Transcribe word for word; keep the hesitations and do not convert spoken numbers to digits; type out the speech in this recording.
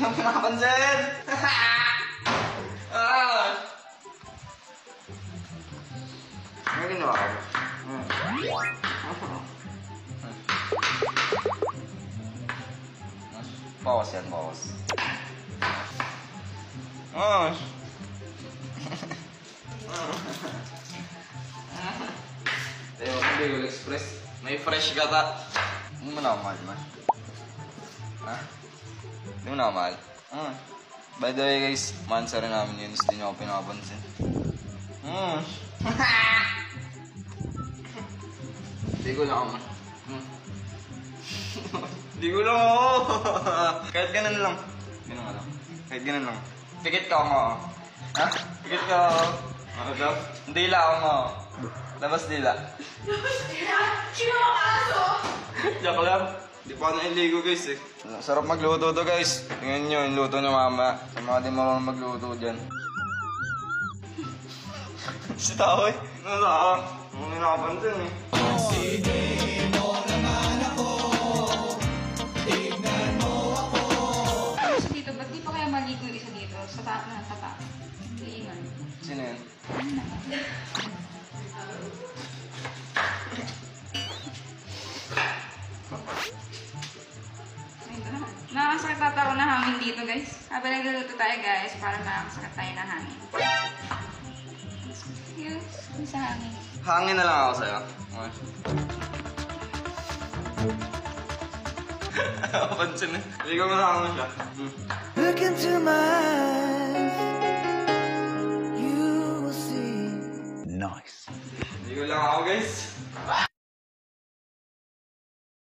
Ang pinapansin! Ah! Ano ginawa ko? Hmm. Pause yan, pause. Oh. Tayo, hindi ko express. May fresh ka ta. Hindi mo na ako mahal, man. Ha? Hindi mo na ako mahal. Hmm. By the way, guys, mansa rin namin yun. Hindi nyo ako pinapansin. Hmm. Hindi ko lang ako. Hmm. Hindi ko lang ako. Kahit ganun lang. Ganun ka lang. Kahit ganun lang. Pikit ka ako. Ha? Pikit ka ako. Ano daw? Dila ako mo. Labas dila. Labas dila? Sino ang aso? Joke lang. Hindi pa ako nailigo, guys eh. Sarap magluto to, guys. Tingnan nyo, yung luto nyo mama. Sa mga di marunong magluto dyan. Si tao eh. Ano tao? Ano nakapansin eh. Sige mo naman ako. Tignan mo ako. Isa dito, ba't di pa kaya maligo yung isa dito? Sa taas na sa taas. Iingan. Sino yan? Nakakasakit tata ko na hangin dito, guys. Habang nagluluto tayo, guys, parang nakakasakit tayo ng hangin. Yes, sa hangin. Hangin na lang ako sa'yo. Okay. Pansin eh. Hindi ko masama siya. Hmm. Look into my eyes. You will see. Nice. Hindi ko lang ako, guys.